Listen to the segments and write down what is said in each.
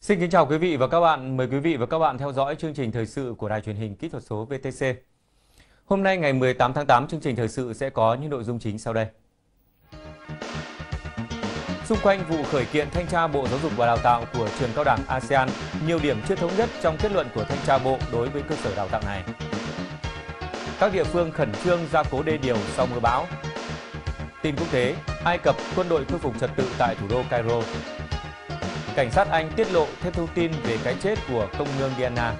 Xin kính chào quý vị và các bạn. Mời quý vị và các bạn theo dõi chương trình thời sự của Đài Truyền hình Kỹ thuật số VTC. Hôm nay ngày 18 tháng 8, chương trình thời sự sẽ có những nội dung chính sau đây. Xung quanh vụ khởi kiện thanh tra Bộ Giáo dục và Đào tạo của trường cao đẳng ASEAN, nhiều điểm chưa thống nhất trong kết luận của thanh tra Bộ đối với cơ sở đào tạo này. Các địa phương khẩn trương gia cố đê điều sau mưa bão. Tin quốc tế, Ai Cập quân đội khôi phục trật tự tại thủ đô Cairo. Cảnh sát Anh tiết lộ thêm thông tin về cái chết của công nương Diana.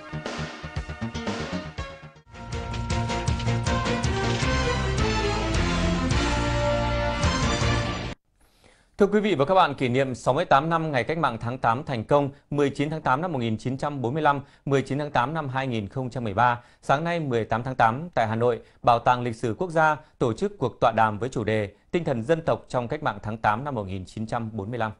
Thưa quý vị và các bạn, kỷ niệm 68 năm ngày Cách mạng tháng 8 thành công 19 tháng 8 năm 1945, 19 tháng 8 năm 2013, sáng nay 18 tháng 8 tại Hà Nội, Bảo tàng Lịch sử Quốc gia tổ chức cuộc tọa đàm với chủ đề Tinh thần dân tộc trong Cách mạng tháng 8 năm 1945.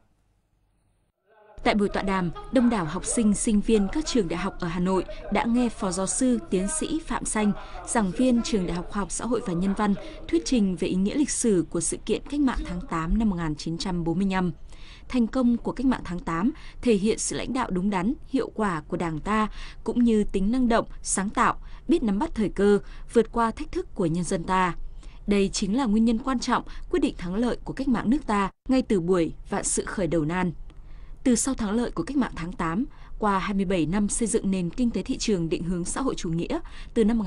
Tại buổi tọa đàm, đông đảo học sinh, sinh viên các trường đại học ở Hà Nội đã nghe Phó Giáo sư, Tiến sĩ Phạm Xanh, giảng viên Trường Đại học Khoa học Xã hội và Nhân văn, thuyết trình về ý nghĩa lịch sử của sự kiện Cách mạng tháng 8 năm 1945. Thành công của Cách mạng tháng 8 thể hiện sự lãnh đạo đúng đắn, hiệu quả của Đảng ta, cũng như tính năng động, sáng tạo, biết nắm bắt thời cơ, vượt qua thách thức của nhân dân ta. Đây chính là nguyên nhân quan trọng quyết định thắng lợi của cách mạng nước ta ngay từ buổi vạn sự khởi đầu nan. Từ sau thắng lợi của Cách mạng tháng 8, qua 27 năm xây dựng nền kinh tế thị trường định hướng xã hội chủ nghĩa từ năm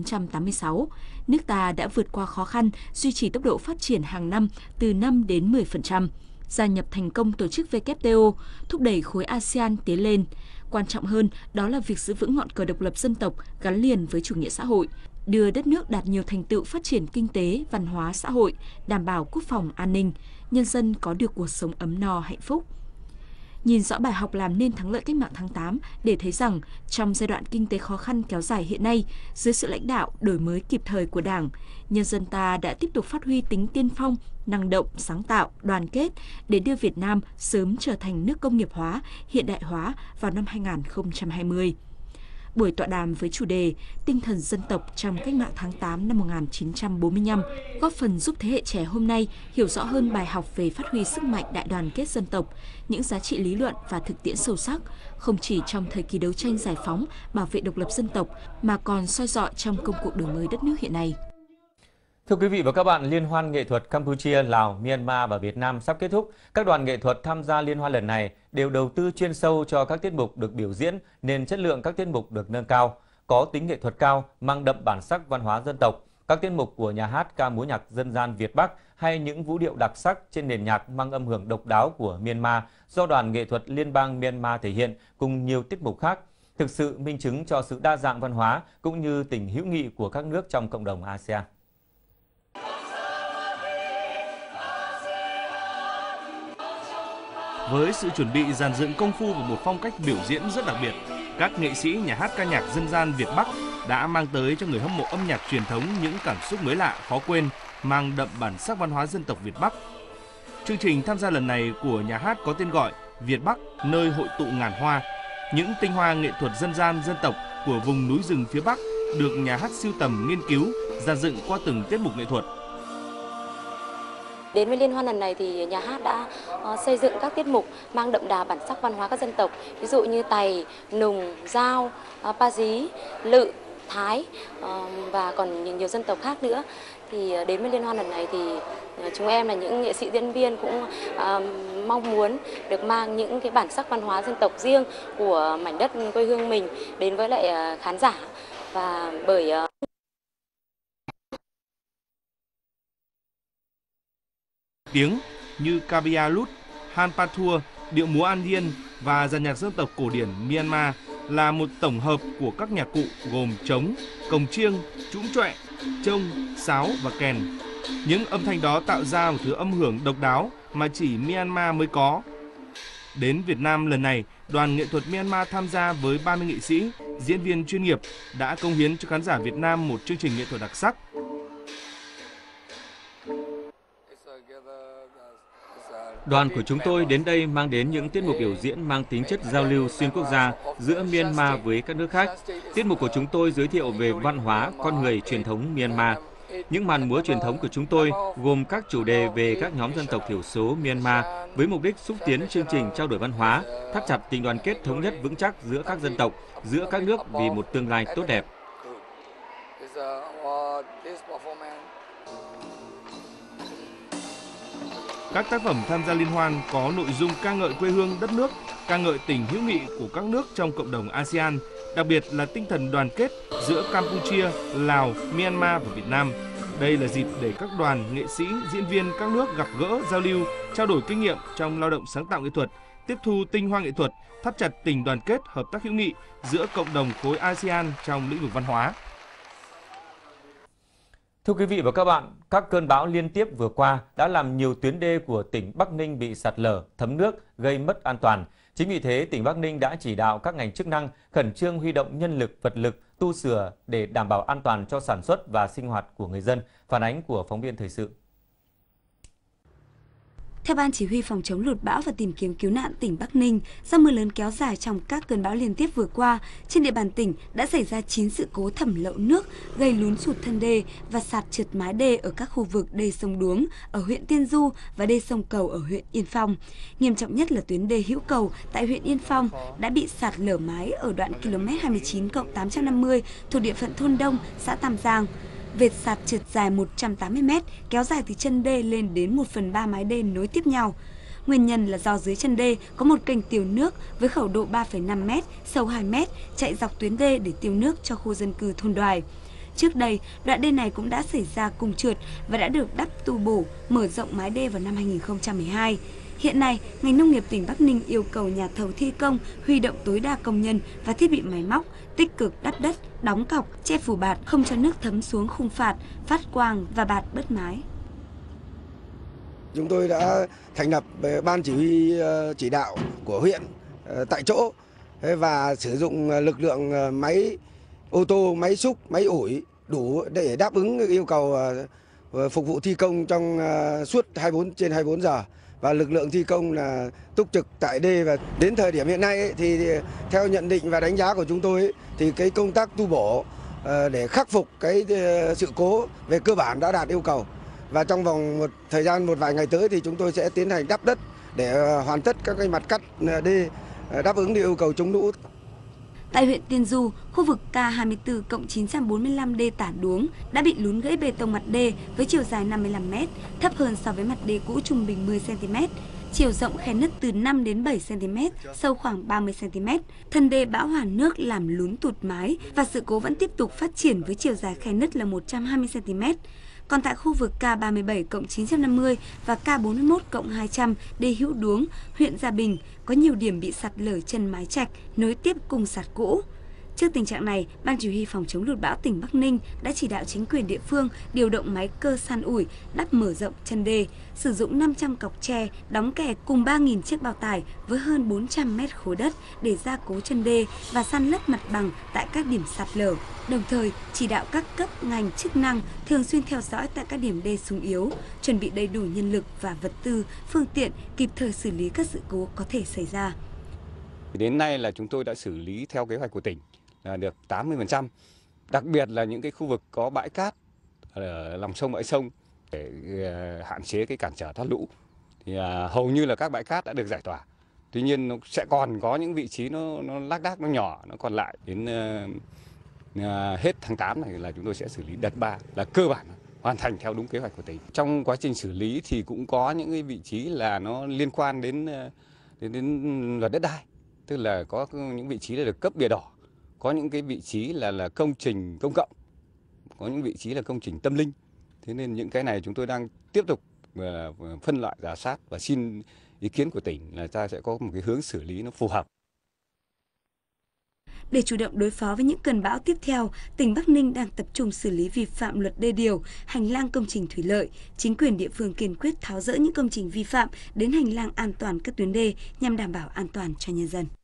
1986, nước ta đã vượt qua khó khăn, duy trì tốc độ phát triển hàng năm từ 5 đến 10%, gia nhập thành công tổ chức WTO, thúc đẩy khối ASEAN tiến lên. Quan trọng hơn, đó là việc giữ vững ngọn cờ độc lập dân tộc gắn liền với chủ nghĩa xã hội, đưa đất nước đạt nhiều thành tựu phát triển kinh tế, văn hóa, xã hội, đảm bảo quốc phòng an ninh, nhân dân có được cuộc sống ấm no hạnh phúc. Nhìn rõ bài học làm nên thắng lợi Cách mạng tháng 8 để thấy rằng trong giai đoạn kinh tế khó khăn kéo dài hiện nay, dưới sự lãnh đạo đổi mới kịp thời của Đảng, nhân dân ta đã tiếp tục phát huy tính tiên phong, năng động, sáng tạo, đoàn kết để đưa Việt Nam sớm trở thành nước công nghiệp hóa, hiện đại hóa vào năm 2020. Buổi tọa đàm với chủ đề Tinh thần dân tộc trong Cách mạng tháng 8 năm 1945 góp phần giúp thế hệ trẻ hôm nay hiểu rõ hơn bài học về phát huy sức mạnh đại đoàn kết dân tộc, những giá trị lý luận và thực tiễn sâu sắc, không chỉ trong thời kỳ đấu tranh giải phóng, bảo vệ độc lập dân tộc, mà còn soi rọi trong công cuộc đổi mới đất nước hiện nay. Thưa quý vị và các bạn, Liên hoan nghệ thuật Campuchia, Lào, Myanmar và Việt Nam sắp kết thúc. Các đoàn nghệ thuật tham gia liên hoan lần này đều đầu tư chuyên sâu cho các tiết mục được biểu diễn nên chất lượng các tiết mục được nâng cao, có tính nghệ thuật cao, mang đậm bản sắc văn hóa dân tộc. Các tiết mục của nhà hát ca múa nhạc dân gian Việt Bắc hay những vũ điệu đặc sắc trên nền nhạc mang âm hưởng độc đáo của Myanmar do đoàn nghệ thuật Liên bang Myanmar thể hiện cùng nhiều tiết mục khác, thực sự minh chứng cho sự đa dạng văn hóa cũng như tình hữu nghị của các nước trong cộng đồng ASEAN. Với sự chuẩn bị dàn dựng công phu và một phong cách biểu diễn rất đặc biệt, các nghệ sĩ nhà hát ca nhạc dân gian Việt Bắc đã mang tới cho người hâm mộ âm nhạc truyền thống những cảm xúc mới lạ, khó quên, mang đậm bản sắc văn hóa dân tộc Việt Bắc. Chương trình tham gia lần này của nhà hát có tên gọi Việt Bắc, nơi hội tụ ngàn hoa. Những tinh hoa nghệ thuật dân gian dân tộc của vùng núi rừng phía Bắc được nhà hát sưu tầm, nghiên cứu, dàn dựng qua từng tiết mục nghệ thuật. Đến với liên hoan lần này thì nhà hát đã xây dựng các tiết mục mang đậm đà bản sắc văn hóa các dân tộc, ví dụ như tày, nùng, dao, pa dí, lự, thái và còn nhiều dân tộc khác nữa. Thì đến với liên hoan lần này thì chúng em là những nghệ sĩ diễn viên cũng mong muốn được mang những cái bản sắc văn hóa dân tộc riêng của mảnh đất quê hương mình đến với lại khán giả. Và bởi tiếng như Kabia Lut, Han Pathua, điệu múa An Điên và dàn nhạc dân tộc cổ điển Myanmar là một tổng hợp của các nhạc cụ gồm trống, cồng chiêng, trũng choẹ, trông, sáo và kèn. Những âm thanh đó tạo ra một thứ âm hưởng độc đáo mà chỉ Myanmar mới có. Đến Việt Nam lần này, đoàn nghệ thuật Myanmar tham gia với 30 nghệ sĩ, diễn viên chuyên nghiệp đã cống hiến cho khán giả Việt Nam một chương trình nghệ thuật đặc sắc. Đoàn của chúng tôi đến đây mang đến những tiết mục biểu diễn mang tính chất giao lưu xuyên quốc gia giữa Myanmar với các nước khác. Tiết mục của chúng tôi giới thiệu về văn hóa, con người truyền thống Myanmar. Những màn múa truyền thống của chúng tôi gồm các chủ đề về các nhóm dân tộc thiểu số Myanmar với mục đích xúc tiến chương trình trao đổi văn hóa, thắt chặt tình đoàn kết thống nhất vững chắc giữa các dân tộc, giữa các nước vì một tương lai tốt đẹp. Các tác phẩm tham gia liên hoan có nội dung ca ngợi quê hương đất nước, ca ngợi tình hữu nghị của các nước trong cộng đồng ASEAN, đặc biệt là tinh thần đoàn kết giữa Campuchia, Lào, Myanmar và Việt Nam. Đây là dịp để các đoàn, nghệ sĩ, diễn viên các nước gặp gỡ, giao lưu, trao đổi kinh nghiệm trong lao động sáng tạo nghệ thuật, tiếp thu tinh hoa nghệ thuật, thắt chặt tình đoàn kết, hợp tác hữu nghị giữa cộng đồng khối ASEAN trong lĩnh vực văn hóa. Thưa quý vị và các bạn, các cơn bão liên tiếp vừa qua đã làm nhiều tuyến đê của tỉnh Bắc Ninh bị sạt lở, thấm nước, gây mất an toàn. Chính vì thế, tỉnh Bắc Ninh đã chỉ đạo các ngành chức năng khẩn trương huy động nhân lực, vật lực, tu sửa để đảm bảo an toàn cho sản xuất và sinh hoạt của người dân. Phản ánh của phóng viên thời sự. Theo Ban Chỉ huy Phòng chống lụt bão và tìm kiếm cứu nạn tỉnh Bắc Ninh, do mưa lớn kéo dài trong các cơn bão liên tiếp vừa qua, trên địa bàn tỉnh đã xảy ra 9 sự cố thẩm lậu nước, gây lún sụt thân đê và sạt trượt mái đê ở các khu vực đê sông Đuống ở huyện Tiên Du và đê sông Cầu ở huyện Yên Phong. Nghiêm trọng nhất là tuyến đê Hữu Cầu tại huyện Yên Phong đã bị sạt lở mái ở đoạn km 29+850 thuộc địa phận thôn Đông, xã Tam Giang. Vệt sạt trượt dài 180 m, kéo dài từ chân đê lên đến 1/3 mái đê nối tiếp nhau. Nguyên nhân là do dưới chân đê có một kênh tiêu nước với khẩu độ 3,5 m, sâu 2 m, chạy dọc tuyến đê để tiêu nước cho khu dân cư thôn Đoài. Trước đây, đoạn đê này cũng đã xảy ra cung trượt và đã được đắp tu bổ, mở rộng mái đê vào năm 2012. Hiện nay, ngành nông nghiệp tỉnh Bắc Ninh yêu cầu nhà thầu thi công huy động tối đa công nhân và thiết bị máy móc, tích cực đắp đất, đóng cọc, che phủ bạt không cho nước thấm xuống khung phạt, phát quang và bạt bớt mái. Chúng tôi đã thành lập ban chỉ huy chỉ đạo của huyện tại chỗ và sử dụng lực lượng máy ô tô, máy xúc, máy ủi đủ để đáp ứng yêu cầu phục vụ thi công trong suốt 24/24 giờ. Và lực lượng thi công là túc trực tại đê, và đến thời điểm hiện nay thì theo nhận định và đánh giá của chúng tôi thì cái công tác tu bổ để khắc phục cái sự cố về cơ bản đã đạt yêu cầu, và trong vòng một vài ngày tới thì chúng tôi sẽ tiến hành đắp đất để hoàn tất các cái mặt cắt đê đáp ứng yêu cầu chống lũ. Tại huyện Tiên Du, khu vực K24+945 đê Tả Đuống đã bị lún gãy bê tông mặt đê với chiều dài 55 m, thấp hơn so với mặt đê cũ trung bình 10 cm. Chiều rộng khe nứt từ 5 đến 7 cm, sâu khoảng 30 cm. Thân đê bão hòa nước làm lún tụt mái và sự cố vẫn tiếp tục phát triển với chiều dài khe nứt là 120 cm. Còn tại khu vực K37+950 và K41+200 đê Hữu Đuống, huyện Gia Bình có nhiều điểm bị sạt lở chân mái trạch nối tiếp cùng sạt cũ. Trước tình trạng này, Ban Chỉ huy Phòng chống lụt bão tỉnh Bắc Ninh đã chỉ đạo chính quyền địa phương điều động máy cơ san ủi, đắp mở rộng chân đê, sử dụng 500 cọc tre, đóng kè cùng 3.000 chiếc bao tải với hơn 400 mét khối đất để gia cố chân đê và san lấp mặt bằng tại các điểm sạt lở. Đồng thời, chỉ đạo các cấp ngành chức năng thường xuyên theo dõi tại các điểm đê sung yếu, chuẩn bị đầy đủ nhân lực và vật tư, phương tiện kịp thời xử lý các sự cố có thể xảy ra. Đến nay là chúng tôi đã xử lý theo kế hoạch của tỉnh là được 80%, đặc biệt là những cái khu vực có bãi cát ở lòng sông bãi sông để hạn chế cái cản trở thoát lũ. Thì hầu như là các bãi cát đã được giải tỏa. Tuy nhiên nó sẽ còn có những vị trí nó lác đác, nó nhỏ, nó còn lại. Đến hết tháng 8 này là chúng tôi sẽ xử lý đợt 3 là cơ bản hoàn thành theo đúng kế hoạch của tỉnh. Trong quá trình xử lý thì cũng có những cái vị trí là nó liên quan đến luật đất đai, tức là có những vị trí là được cấp bìa đỏ, có những cái vị trí là công trình công cộng, có những vị trí là công trình tâm linh. Thế nên những cái này chúng tôi đang tiếp tục phân loại, rà soát và xin ý kiến của tỉnh là ta sẽ có một cái hướng xử lý nó phù hợp. Để chủ động đối phó với những cơn bão tiếp theo, tỉnh Bắc Ninh đang tập trung xử lý vi phạm luật đê điều, hành lang công trình thủy lợi. Chính quyền địa phương kiên quyết tháo dỡ những công trình vi phạm đến hành lang an toàn các tuyến đê nhằm đảm bảo an toàn cho nhân dân.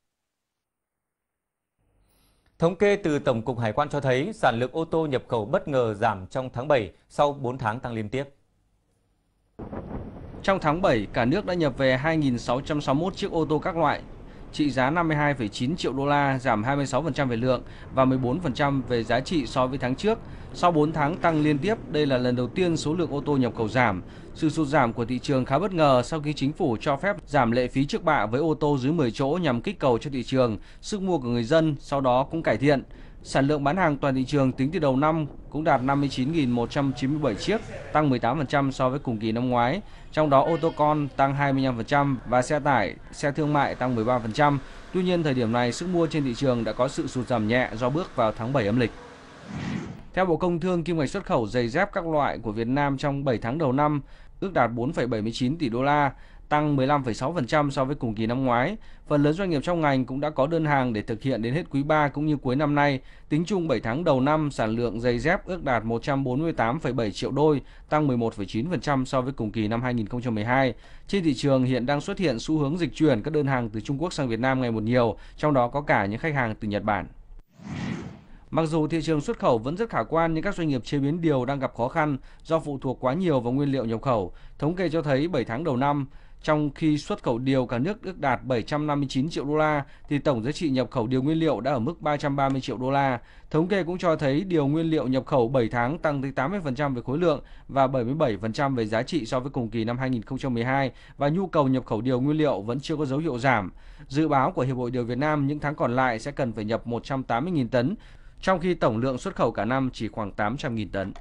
Thống kê từ Tổng cục Hải quan cho thấy sản lượng ô tô nhập khẩu bất ngờ giảm trong tháng 7 sau 4 tháng tăng liên tiếp. Trong tháng 7, cả nước đã nhập về 2.661 chiếc ô tô các loại. trị giá 52,9 triệu đô la, giảm 26% về lượng và 14% về giá trị so với tháng trước. Sau 4 tháng tăng liên tiếp, đây là lần đầu tiên số lượng ô tô nhập khẩu giảm. Sự sụt giảm của thị trường khá bất ngờ sau khi chính phủ cho phép giảm lệ phí trước bạ với ô tô dưới 10 chỗ nhằm kích cầu cho thị trường, sức mua của người dân sau đó cũng cải thiện. Sản lượng bán hàng toàn thị trường tính từ đầu năm cũng đạt 59.197 chiếc, tăng 18% so với cùng kỳ năm ngoái. Trong đó ô tô con tăng 25% và xe tải, xe thương mại tăng 13%. Tuy nhiên, thời điểm này sức mua trên thị trường đã có sự sụt giảm nhẹ do bước vào tháng 7 âm lịch. Theo Bộ Công Thương, kim ngạch xuất khẩu giày dép các loại của Việt Nam trong 7 tháng đầu năm ước đạt 4,79 tỷ đô la, tăng 15,6% so với cùng kỳ năm ngoái. Phần lớn doanh nghiệp trong ngành cũng đã có đơn hàng để thực hiện đến hết quý 3 cũng như cuối năm nay. Tính chung 7 tháng đầu năm, sản lượng giày dép ước đạt 148,7 triệu đôi, tăng 11,9% so với cùng kỳ năm 2012. Trên thị trường hiện đang xuất hiện xu hướng dịch chuyển các đơn hàng từ Trung Quốc sang Việt Nam ngày một nhiều, trong đó có cả những khách hàng từ Nhật Bản. Mặc dù thị trường xuất khẩu vẫn rất khả quan nhưng các doanh nghiệp chế biến điều đang gặp khó khăn do phụ thuộc quá nhiều vào nguyên liệu nhập khẩu. Thống kê cho thấy 7 tháng đầu năm, trong khi xuất khẩu điều cả nước ước đạt 759 triệu đô la thì tổng giá trị nhập khẩu điều nguyên liệu đã ở mức 330 triệu đô la. Thống kê cũng cho thấy điều nguyên liệu nhập khẩu 7 tháng tăng tới 80% về khối lượng và 77% về giá trị so với cùng kỳ năm 2012 và nhu cầu nhập khẩu điều nguyên liệu vẫn chưa có dấu hiệu giảm. Dự báo của Hiệp hội Điều Việt Nam những tháng còn lại sẽ cần phải nhập 180.000 tấn, trong khi tổng lượng xuất khẩu cả năm chỉ khoảng 800.000 tấn.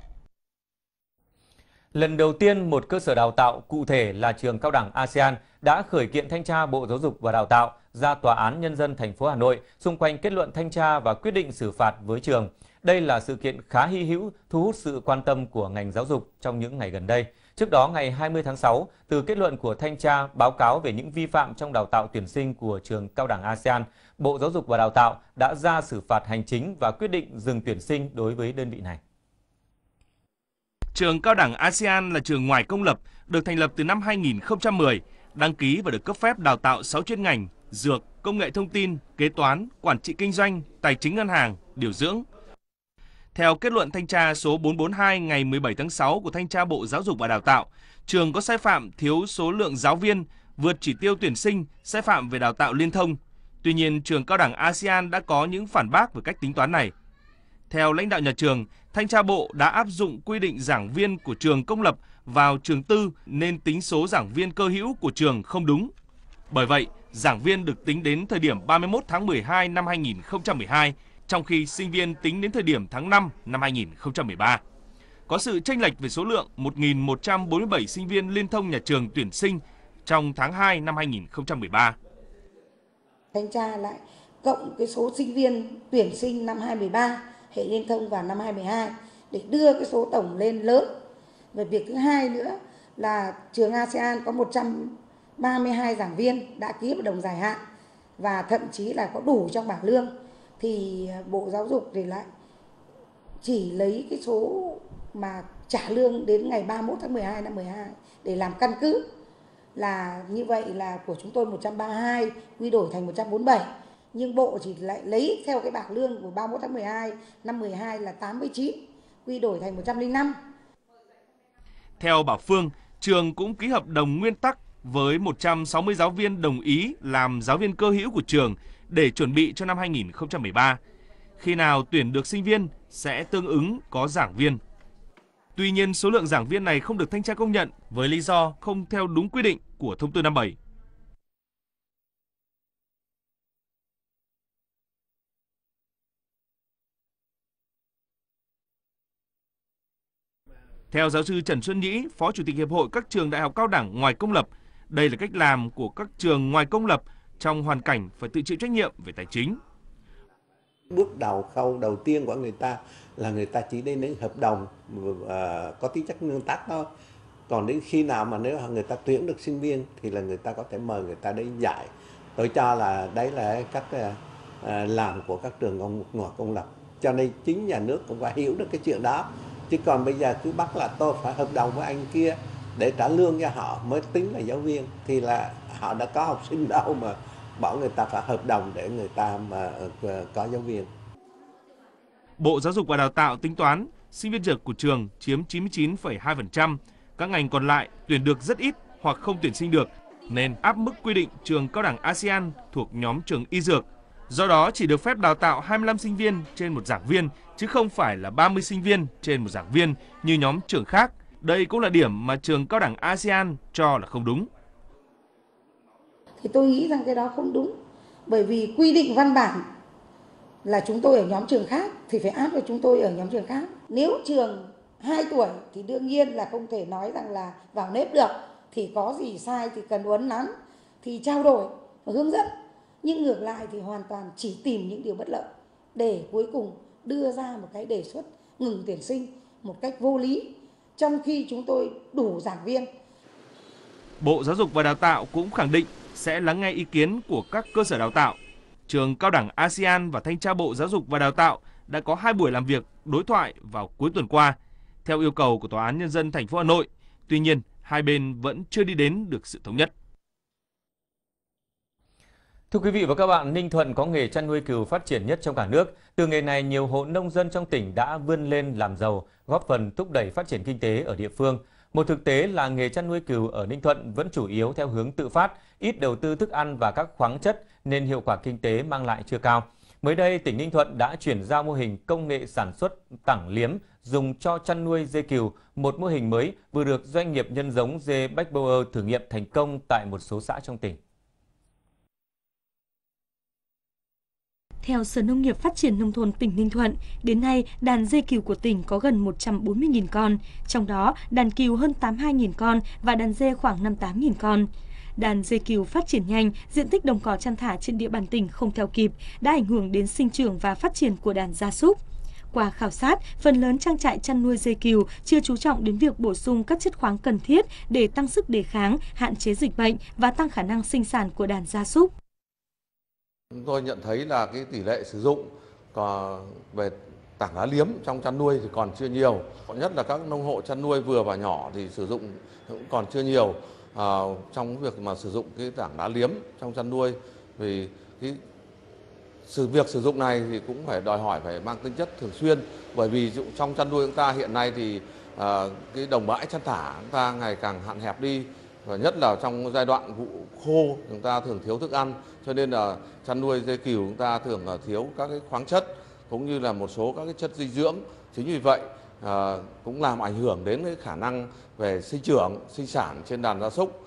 Lần đầu tiên, một cơ sở đào tạo, cụ thể là trường cao đẳng ASEAN, đã khởi kiện thanh tra Bộ Giáo dục và Đào tạo ra Tòa án Nhân dân thành phố Hà Nội xung quanh kết luận thanh tra và quyết định xử phạt với trường. Đây là sự kiện khá hy hữu, thu hút sự quan tâm của ngành giáo dục trong những ngày gần đây. Trước đó, ngày 20 tháng 6, từ kết luận của thanh tra báo cáo về những vi phạm trong đào tạo tuyển sinh của trường cao đẳng ASEAN, Bộ Giáo dục và Đào tạo đã ra xử phạt hành chính và quyết định dừng tuyển sinh đối với đơn vị này. Trường cao đẳng ASEAN là trường ngoài công lập, được thành lập từ năm 2010, đăng ký và được cấp phép đào tạo 6 chuyên ngành: dược, công nghệ thông tin, kế toán, quản trị kinh doanh, tài chính ngân hàng, điều dưỡng. Theo kết luận thanh tra số 442 ngày 17 tháng 6 của Thanh tra Bộ Giáo dục và Đào tạo, trường có sai phạm thiếu số lượng giáo viên, vượt chỉ tiêu tuyển sinh, sai phạm về đào tạo liên thông. Tuy nhiên, trường cao đẳng ASEAN đã có những phản bác về cách tính toán này. Theo lãnh đạo nhà trường, Thanh tra Bộ đã áp dụng quy định giảng viên của trường công lập vào trường tư nên tính số giảng viên cơ hữu của trường không đúng. Bởi vậy, giảng viên được tính đến thời điểm 31 tháng 12 năm 2012, trong khi sinh viên tính đến thời điểm tháng 5 năm 2013. Có sự chênh lệch về số lượng 1.147 sinh viên liên thông nhà trường tuyển sinh trong tháng 2 năm 2013. Thanh tra lại cộng cái số sinh viên tuyển sinh năm 2013 hệ liên thông vào năm 2012 để đưa cái số tổng lên lớn. Về việc thứ hai nữa là trường ASEAN có 132 giảng viên đã ký hợp đồng dài hạn và thậm chí là có đủ trong bảng lương, thì Bộ Giáo dục thì lại chỉ lấy cái số mà trả lương đến ngày 31 tháng 12 năm 12 để làm căn cứ. Là như vậy là của chúng tôi 132 quy đổi thành 147, nhưng Bộ chỉ lại lấy theo cái bảng lương của 31 tháng 12 năm 12 là 89 quy đổi thành 105. Theo bà Phương, trường cũng ký hợp đồng nguyên tắc với 160 giáo viên đồng ý làm giáo viên cơ hữu của trường để chuẩn bị cho năm 2013. Khi nào tuyển được sinh viên sẽ tương ứng có giảng viên. Tuy nhiên, số lượng giảng viên này không được thanh tra công nhận với lý do không theo đúng quy định của Thông tư 57. Theo giáo sư Trần Xuân Nhĩ, Phó Chủ tịch Hiệp hội các trường đại học cao đẳng ngoài công lập, đây là cách làm của các trường ngoài công lập trong hoàn cảnh phải tự chịu trách nhiệm về tài chính. Bước đầu khâu đầu tiên của người ta là người ta chỉ đến hợp đồng có tính chất nguyên tắc thôi. Còn đến khi nào mà nếu người ta tuyển được sinh viên thì là người ta có thể mời người ta đến dạy. Tôi cho là đấy là cách làm của các trường ngoài công lập. Cho nên chính nhà nước cũng phải hiểu được cái chuyện đó. Chứ còn bây giờ cứ bắt là tôi phải hợp đồng với anh kia để trả lương cho họ mới tính là giáo viên, thì là họ đã có học sinh đâu mà bảo người ta phải hợp đồng để người ta mà có giáo viên. Bộ Giáo dục và Đào tạo tính toán sinh viên dược của trường chiếm 99,2%, các ngành còn lại tuyển được rất ít hoặc không tuyển sinh được. nên áp mức quy định trường cao đẳng ASEAN thuộc nhóm trường y dược. Do đó chỉ được phép đào tạo 25 sinh viên trên một giảng viên, chứ không phải là 30 sinh viên trên một giảng viên như nhóm trường khác. Đây cũng là điểm mà trường cao đẳng ASEAN cho là không đúng. Thì tôi nghĩ rằng cái đó không đúng, bởi vì quy định văn bản là chúng tôi ở nhóm trường khác thì phải áp cho chúng tôi ở nhóm trường khác. Nếu trường 2 tuổi thì đương nhiên là không thể nói rằng là vào nếp được, thì có gì sai thì cần uốn nắn thì trao đổi và hướng dẫn. Nhưng ngược lại thì hoàn toàn chỉ tìm những điều bất lợi để cuối cùng đưa ra một cái đề xuất ngừng tuyển sinh một cách vô lý, trong khi chúng tôi đủ giảng viên. Bộ Giáo dục và Đào tạo cũng khẳng định sẽ lắng nghe ý kiến của các cơ sở đào tạo. Trường cao đẳng ASEAN và Thanh tra Bộ Giáo dục và Đào tạo đã có 2 buổi làm việc đối thoại vào cuối tuần qua, theo yêu cầu của Tòa án Nhân dân thành phố Hà Nội. Tuy nhiên, hai bên vẫn chưa đi đến được sự thống nhất. Thưa quý vị và các bạn, Ninh Thuận có nghề chăn nuôi cừu phát triển nhất trong cả nước. Từ nghề này, nhiều hộ nông dân trong tỉnh đã vươn lên làm giàu, góp phần thúc đẩy phát triển kinh tế ở địa phương. Một thực tế là nghề chăn nuôi cừu ở Ninh Thuận vẫn chủ yếu theo hướng tự phát, ít đầu tư thức ăn và các khoáng chất nên hiệu quả kinh tế mang lại chưa cao. Mới đây, tỉnh Ninh Thuận đã chuyển giao mô hình công nghệ sản xuất tảng liếm dùng cho chăn nuôi dê cừu, một mô hình mới vừa được doanh nghiệp nhân giống dê Bacbauer thử nghiệm thành công tại một số xã trong tỉnh. Theo Sở Nông nghiệp Phát triển Nông thôn tỉnh Ninh Thuận, đến nay đàn dê cừu của tỉnh có gần 140.000 con, trong đó đàn cừu hơn 82.000 con và đàn dê khoảng 58.000 con. Đàn dê cừu phát triển nhanh, diện tích đồng cỏ chăn thả trên địa bàn tỉnh không theo kịp, đã ảnh hưởng đến sinh trưởng và phát triển của đàn gia súc. Qua khảo sát, phần lớn trang trại chăn nuôi dê cừu chưa chú trọng đến việc bổ sung các chất khoáng cần thiết để tăng sức đề kháng, hạn chế dịch bệnh và tăng khả năng sinh sản của đàn gia súc. Chúng tôi nhận thấy là cái tỷ lệ sử dụng về tảng đá liếm trong chăn nuôi thì còn chưa nhiều. Nhất là các nông hộ chăn nuôi vừa và nhỏ thì sử dụng cũng còn chưa nhiều trong việc mà sử dụng cái tảng đá liếm trong chăn nuôi. Vì cái việc sử dụng này thì cũng phải đòi hỏi phải mang tính chất thường xuyên, bởi vì trong chăn nuôi chúng ta hiện nay thì cái đồng bãi chăn thả chúng ta ngày càng hạn hẹp đi, và nhất là trong giai đoạn vụ khô chúng ta thường thiếu thức ăn, cho nên là chăn nuôi dê cừu chúng ta thường thiếu các cái khoáng chất cũng như là một số các cái chất dinh dưỡng. Chính vì vậy cũng làm ảnh hưởng đến cái khả năng về sinh trưởng, sinh sản trên đàn gia súc.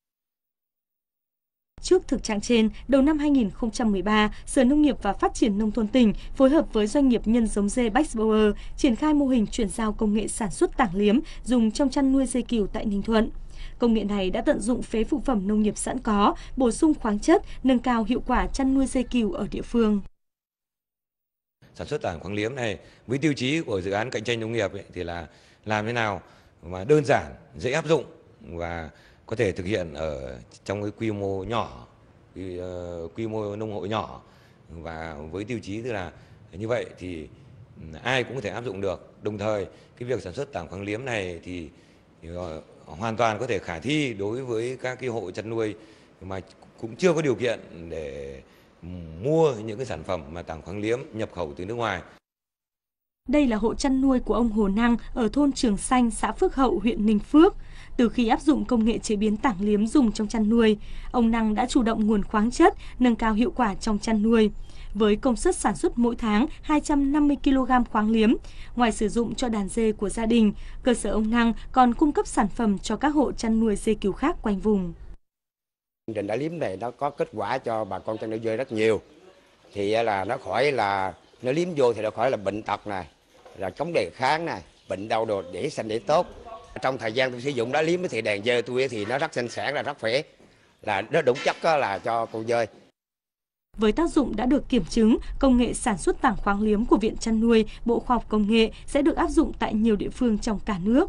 Trước thực trạng trên, đầu năm 2013, Sở Nông nghiệp và Phát triển Nông thôn tỉnh phối hợp với doanh nghiệp nhân giống dê Bacbauer triển khai mô hình chuyển giao công nghệ sản xuất tảng liếm dùng trong chăn nuôi dê cừu tại Ninh Thuận. Công nghệ này đã tận dụng phế phụ phẩm nông nghiệp sẵn có, bổ sung khoáng chất, nâng cao hiệu quả chăn nuôi dê cừu ở địa phương. Sản xuất tảng khoáng liếm này với tiêu chí của dự án cạnh tranh nông nghiệp thì là làm thế nào mà đơn giản, dễ áp dụng và có thể thực hiện ở trong cái quy mô nhỏ, quy mô nông hộ nhỏ, và với tiêu chí tức là như vậy thì ai cũng có thể áp dụng được. Đồng thời cái việc sản xuất tảng khoáng liếm này thì hoàn toàn có thể khả thi đối với các cái hộ chăn nuôi mà cũng chưa có điều kiện để mua những cái sản phẩm mà tảng khoáng liếm nhập khẩu từ nước ngoài. Đây là hộ chăn nuôi của ông Hồ Năng ở thôn Trường Xanh, xã Phước Hậu, huyện Ninh Phước. Từ khi áp dụng công nghệ chế biến tảng liếm dùng trong chăn nuôi, ông Năng đã chủ động nguồn khoáng chất, nâng cao hiệu quả trong chăn nuôi. Với công suất sản xuất mỗi tháng 250 kg khoáng liếm, ngoài sử dụng cho đàn dê của gia đình, cơ sở ông Năng còn cung cấp sản phẩm cho các hộ chăn nuôi dê cừu khác quanh vùng. Chương trình đá liếm này nó có kết quả cho bà con chăn nuôi dê rất nhiều. Thì là nó khỏi là nó liếm vô thì nó khỏi là bệnh tật này, là chống đề kháng này, bệnh đau đồ để xanh để tốt. Trong thời gian tôi sử dụng đá liếm thì đàn dê tôi thì nó rất sinh sản, là rất khỏe, là nó đủ chất là cho con dê. Với tác dụng đã được kiểm chứng, công nghệ sản xuất tảng khoáng liếm của Viện Chăn nuôi, Bộ Khoa học Công nghệ sẽ được áp dụng tại nhiều địa phương trong cả nước.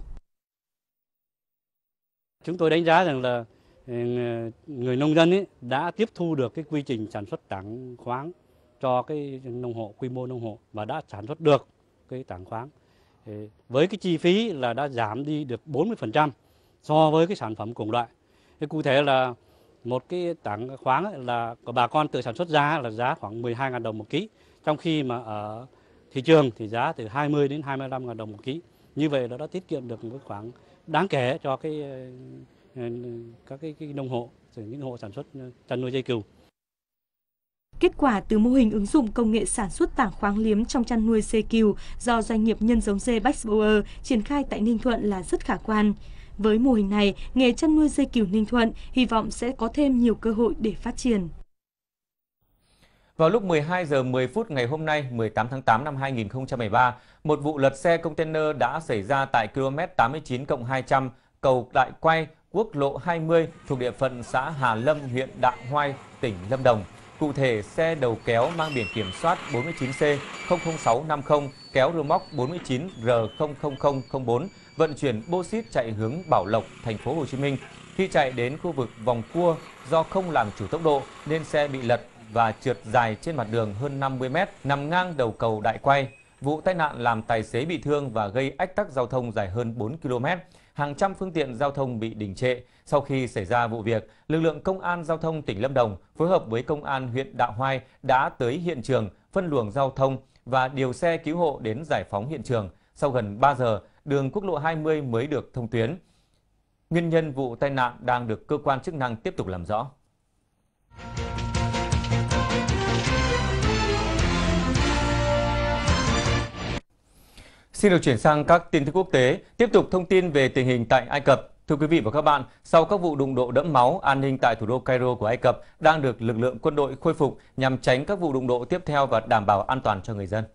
Chúng tôi đánh giá rằng là người nông dân đã tiếp thu được cái quy trình sản xuất tảng khoáng cho cái nông hộ, quy mô nông hộ, và đã sản xuất được cái tảng khoáng. Với cái chi phí là đã giảm đi được 40% so với cái sản phẩm cùng loại. Cụ thể là một cái tảng khoáng là của bà con tự sản xuất ra là giá khoảng 12.000 đồng một ký, trong khi mà ở thị trường thì giá từ 20 đến 25.000 đồng một ký. Như vậy nó đã tiết kiệm được một khoản đáng kể cho cái các cái nông hộ, những hộ sản xuất chăn nuôi dây cừu. Kết quả từ mô hình ứng dụng công nghệ sản xuất tảng khoáng liếm trong chăn nuôi dê cừu do doanh nghiệp nhân giống dê Baxbauer triển khai tại Ninh Thuận là rất khả quan. Với mô hình này, nghề chăn nuôi dê cừu Ninh Thuận hy vọng sẽ có thêm nhiều cơ hội để phát triển. Vào lúc 12 giờ 10 phút ngày hôm nay, 18 tháng 8 năm 2013, một vụ lật xe container đã xảy ra tại km 89+200 cầu Đại Quay, quốc lộ 20 thuộc địa phận xã Hà Lâm, huyện Đạ Hoai, tỉnh Lâm Đồng. Cụ thể, xe đầu kéo mang biển kiểm soát 49C00650 kéo rơ móc 49R00004 vận chuyển bô xít chạy hướng Bảo Lộc, thành phố Hồ Chí Minh. Khi chạy đến khu vực vòng cua, do không làm chủ tốc độ nên xe bị lật và trượt dài trên mặt đường hơn 50 mét, nằm ngang đầu cầu Đại Quay. Vụ tai nạn làm tài xế bị thương và gây ách tắc giao thông dài hơn 4 km. Hàng trăm phương tiện giao thông bị đình trệ. Sau khi xảy ra vụ việc, lực lượng Công an Giao thông tỉnh Lâm Đồng phối hợp với Công an huyện Đạ Hoai đã tới hiện trường, phân luồng giao thông và điều xe cứu hộ đến giải phóng hiện trường. Sau gần 3 giờ, đường quốc lộ 20 mới được thông tuyến. Nguyên nhân vụ tai nạn đang được cơ quan chức năng tiếp tục làm rõ. Xin được chuyển sang các tin tức quốc tế, tiếp tục thông tin về tình hình tại Ai Cập. Thưa quý vị và các bạn, sau các vụ đụng độ đẫm máu, an ninh tại thủ đô Cairo của Ai Cập đang được lực lượng quân đội khôi phục nhằm tránh các vụ đụng độ tiếp theo và đảm bảo an toàn cho người dân.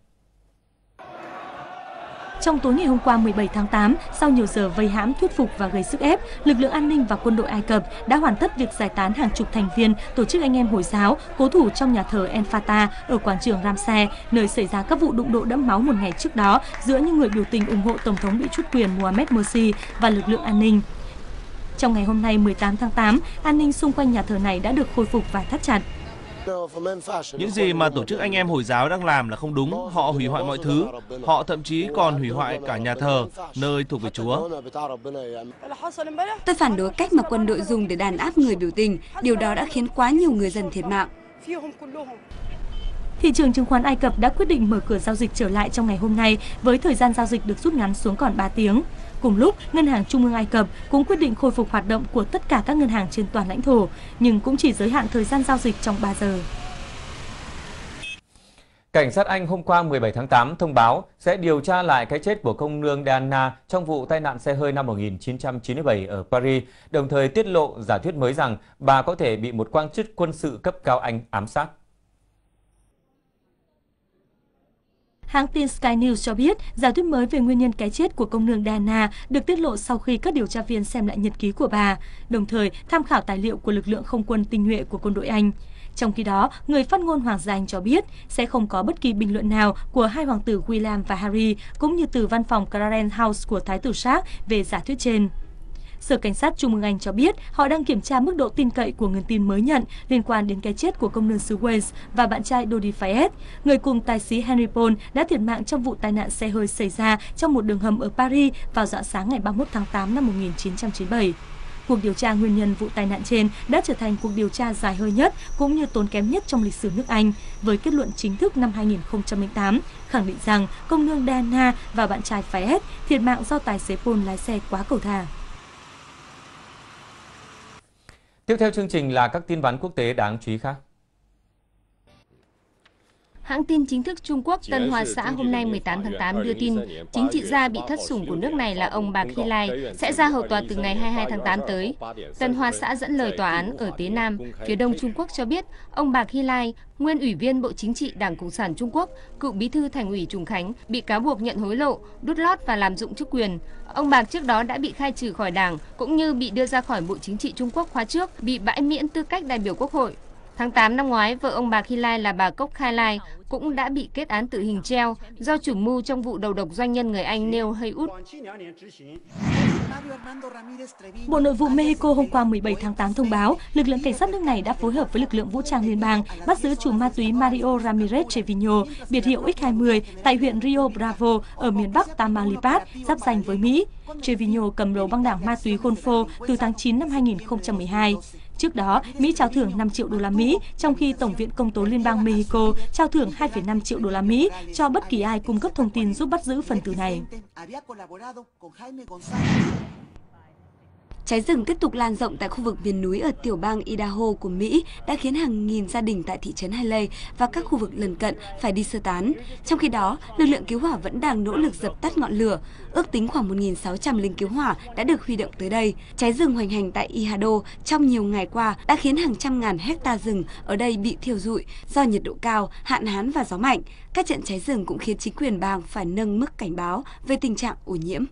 Trong tối ngày hôm qua 17 tháng 8, sau nhiều giờ vây hãm, thuyết phục và gây sức ép, lực lượng an ninh và quân đội Ai Cập đã hoàn tất việc giải tán hàng chục thành viên tổ chức anh em Hồi giáo cố thủ trong nhà thờ El Fatah ở quảng trường Ramsey, nơi xảy ra các vụ đụng độ đẫm máu một ngày trước đó giữa những người biểu tình ủng hộ Tổng thống bị truất quyền Mohamed Morsi và lực lượng an ninh. Trong ngày hôm nay 18 tháng 8, an ninh xung quanh nhà thờ này đã được khôi phục và thắt chặt. Những gì mà tổ chức anh em Hồi giáo đang làm là không đúng. Họ hủy hoại mọi thứ. Họ thậm chí còn hủy hoại cả nhà thờ, nơi thuộc về Chúa. Tôi phản đối cách mà quân đội dùng để đàn áp người biểu tình. Điều đó đã khiến quá nhiều người dân thiệt mạng. Thị trường chứng khoán Ai Cập đã quyết định mở cửa giao dịch trở lại trong ngày hôm nay với thời gian giao dịch được rút ngắn xuống còn 3 tiếng. Cùng lúc, Ngân hàng Trung ương Ai Cập cũng quyết định khôi phục hoạt động của tất cả các ngân hàng trên toàn lãnh thổ, nhưng cũng chỉ giới hạn thời gian giao dịch trong 3 giờ. Cảnh sát Anh hôm qua 17 tháng 8 thông báo sẽ điều tra lại cái chết của công nương Diana trong vụ tai nạn xe hơi năm 1997 ở Paris, đồng thời tiết lộ giả thuyết mới rằng bà có thể bị một quan chức quân sự cấp cao Anh ám sát. Hãng tin Sky News cho biết, giả thuyết mới về nguyên nhân cái chết của công nương Diana được tiết lộ sau khi các điều tra viên xem lại nhật ký của bà, đồng thời tham khảo tài liệu của lực lượng không quân tinh nhuệ của quân đội Anh. Trong khi đó, người phát ngôn Hoàng gia Anh cho biết sẽ không có bất kỳ bình luận nào của hai hoàng tử William và Harry, cũng như từ văn phòng Clarence House của Thái tử Charles về giả thuyết trên. Sở Cảnh sát Trung ương Anh cho biết họ đang kiểm tra mức độ tin cậy của nguồn tin mới nhận liên quan đến cái chết của công nương xứ Wales và bạn trai Dodi Fayed, người cùng tài xế Henry Paul đã thiệt mạng trong vụ tai nạn xe hơi xảy ra trong một đường hầm ở Paris vào rạng sáng ngày 31 tháng 8 năm 1997. Cuộc điều tra nguyên nhân vụ tai nạn trên đã trở thành cuộc điều tra dài hơi nhất cũng như tốn kém nhất trong lịch sử nước Anh, với kết luận chính thức năm 2008 khẳng định rằng công nương Diana và bạn trai Fayed thiệt mạng do tài xế Paul lái xe quá cầu thả. Tiếp theo chương trình là các tin vắn quốc tế đáng chú ý khác. Hãng tin chính thức Trung Quốc Tân Hoa Xã hôm nay 18 tháng 8 đưa tin chính trị gia bị thất sủng của nước này là ông Bạc Hy Lai sẽ ra hầu tòa từ ngày 22 tháng 8 tới. Tân Hoa Xã dẫn lời tòa án ở Tế Nam, phía đông Trung Quốc cho biết ông Bạc Hy Lai, nguyên ủy viên Bộ Chính trị Đảng Cộng sản Trung Quốc, cựu bí thư Thành ủy Trùng Khánh, bị cáo buộc nhận hối lộ, đút lót và lạm dụng chức quyền. Ông Bạc trước đó đã bị khai trừ khỏi đảng, cũng như bị đưa ra khỏi Bộ Chính trị Trung Quốc khóa trước, bị bãi miễn tư cách đại biểu Quốc hội. Tháng 8 năm ngoái, vợ ông Bạc Hy Lai là bà Cốc Khai Lai cũng đã bị kết án tử hình treo do chủ mưu trong vụ đầu độc doanh nhân người Anh Neil Haywood. Bộ Nội vụ Mexico hôm qua 17 tháng 8 thông báo lực lượng cảnh sát nước này đã phối hợp với lực lượng vũ trang liên bang bắt giữ chủ ma túy Mario Ramirez Trevino, biệt hiệu X20, tại huyện Rio Bravo ở miền Bắc Tamaulipas, giáp ranh với Mỹ. Trevino cầm đầu băng đảng ma túy Golfo từ tháng 9 năm 2012. Trước đó, Mỹ trao thưởng 5 triệu đô la Mỹ, trong khi Tổng viện Công tố Liên bang Mexico trao thưởng 2,5 triệu đô la Mỹ cho bất kỳ ai cung cấp thông tin giúp bắt giữ phần tử này. Cháy rừng tiếp tục lan rộng tại khu vực miền núi ở tiểu bang Idaho của Mỹ đã khiến hàng nghìn gia đình tại thị trấn Haley và các khu vực lân cận phải đi sơ tán. Trong khi đó, lực lượng cứu hỏa vẫn đang nỗ lực dập tắt ngọn lửa. Ước tính khoảng 1.600 lính cứu hỏa đã được huy động tới đây. Cháy rừng hoành hành tại Idaho trong nhiều ngày qua đã khiến hàng trăm ngàn hecta rừng ở đây bị thiêu rụi do nhiệt độ cao, hạn hán và gió mạnh. Các trận cháy rừng cũng khiến chính quyền bang phải nâng mức cảnh báo về tình trạng ô nhiễm.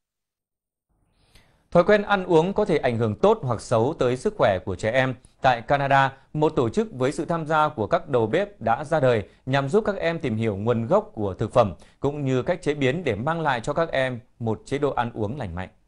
Thói quen ăn uống có thể ảnh hưởng tốt hoặc xấu tới sức khỏe của trẻ em. Tại Canada, một tổ chức với sự tham gia của các đầu bếp đã ra đời nhằm giúp các em tìm hiểu nguồn gốc của thực phẩm, cũng như cách chế biến để mang lại cho các em một chế độ ăn uống lành mạnh.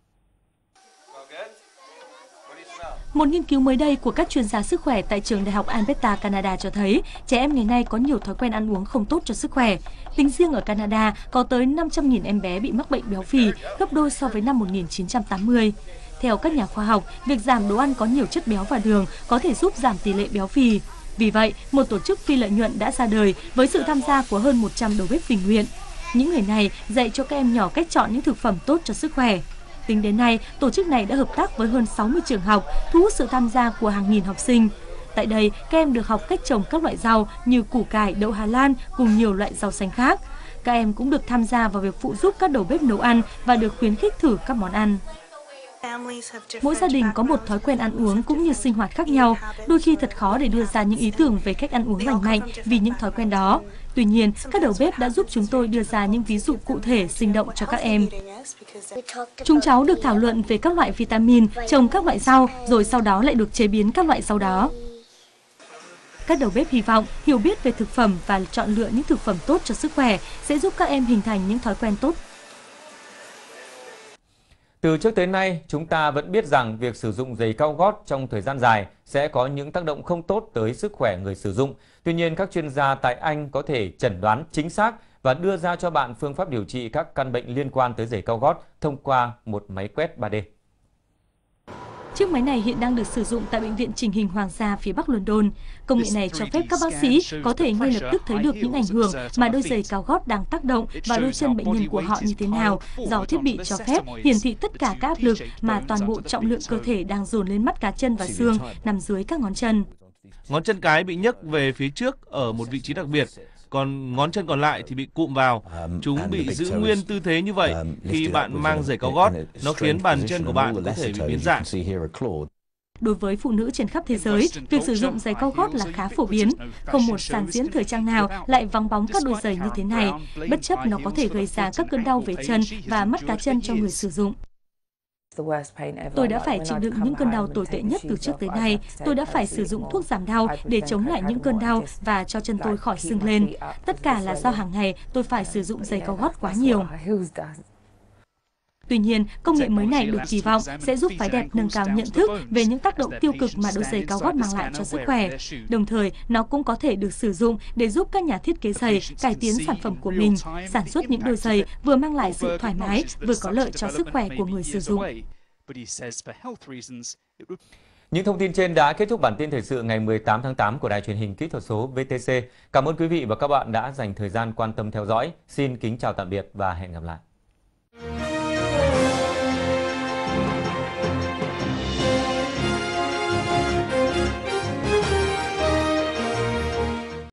Một nghiên cứu mới đây của các chuyên gia sức khỏe tại trường Đại học Alberta, Canada cho thấy trẻ em ngày nay có nhiều thói quen ăn uống không tốt cho sức khỏe. Tính riêng ở Canada, có tới 500.000 em bé bị mắc bệnh béo phì, gấp đôi so với năm 1980. Theo các nhà khoa học, việc giảm đồ ăn có nhiều chất béo và đường có thể giúp giảm tỷ lệ béo phì. Vì vậy, một tổ chức phi lợi nhuận đã ra đời với sự tham gia của hơn 100 đầu bếp tình nguyện. Những người này dạy cho các em nhỏ cách chọn những thực phẩm tốt cho sức khỏe. Tính đến nay, tổ chức này đã hợp tác với hơn 60 trường học, thu hút sự tham gia của hàng nghìn học sinh. Tại đây, các em được học cách trồng các loại rau như củ cải, đậu Hà Lan cùng nhiều loại rau xanh khác. Các em cũng được tham gia vào việc phụ giúp các đầu bếp nấu ăn và được khuyến khích thử các món ăn. Mỗi gia đình có một thói quen ăn uống cũng như sinh hoạt khác nhau, đôi khi thật khó để đưa ra những ý tưởng về cách ăn uống lành mạnh vì những thói quen đó. Tuy nhiên, các đầu bếp đã giúp chúng tôi đưa ra những ví dụ cụ thể sinh động cho các em. Chúng cháu được thảo luận về các loại vitamin, trồng các loại rau, rồi sau đó lại được chế biến các loại rau đó. Các đầu bếp hy vọng hiểu biết về thực phẩm và chọn lựa những thực phẩm tốt cho sức khỏe sẽ giúp các em hình thành những thói quen tốt. Từ trước tới nay, chúng ta vẫn biết rằng việc sử dụng giày cao gót trong thời gian dài sẽ có những tác động không tốt tới sức khỏe người sử dụng. Tuy nhiên, các chuyên gia tại Anh có thể chẩn đoán chính xác và đưa ra cho bạn phương pháp điều trị các căn bệnh liên quan tới giày cao gót thông qua một máy quét 3D. Chiếc máy này hiện đang được sử dụng tại Bệnh viện Chỉnh hình Hoàng gia phía Bắc London. Công nghệ này cho phép các bác sĩ có thể ngay lập tức thấy được những ảnh hưởng mà đôi giày cao gót đang tác động vào đôi chân bệnh nhân của họ như thế nào, do thiết bị cho phép hiển thị tất cả các áp lực mà toàn bộ trọng lượng cơ thể đang dồn lên mắt cá chân và xương nằm dưới các ngón chân. Ngón chân cái bị nhấc về phía trước ở một vị trí đặc biệt, còn ngón chân còn lại thì bị cụm vào. Chúng bị giữ nguyên tư thế như vậy khi bạn mang giày cao gót, nó khiến bàn chân của bạn có thể bị biến dạng. Đối với phụ nữ trên khắp thế giới, việc sử dụng giày cao gót là khá phổ biến. Không một sàn diễn thời trang nào lại vắng bóng các đôi giày như thế này, bất chấp nó có thể gây ra các cơn đau về chân và mắt cá chân cho người sử dụng. Tôi đã phải chịu đựng những cơn đau tồi tệ nhất từ trước tới nay. Tôi đã phải sử dụng thuốc giảm đau để chống lại những cơn đau và cho chân tôi khỏi sưng lên. Tất cả là do hàng ngày tôi phải sử dụng giày cao gót quá nhiều. Tuy nhiên, công nghệ mới này được kỳ vọng sẽ giúp phái đẹp nâng cao nhận thức về những tác động tiêu cực mà đôi giày cao gót mang lại cho sức khỏe. Đồng thời, nó cũng có thể được sử dụng để giúp các nhà thiết kế giày cải tiến sản phẩm của mình, sản xuất những đôi giày vừa mang lại sự thoải mái, vừa có lợi cho sức khỏe của người sử dụng. Những thông tin trên đã kết thúc bản tin thời sự ngày 18 tháng 8 của Đài Truyền hình Kỹ thuật số VTC. Cảm ơn quý vị và các bạn đã dành thời gian quan tâm theo dõi. Xin kính chào tạm biệt và hẹn gặp lại.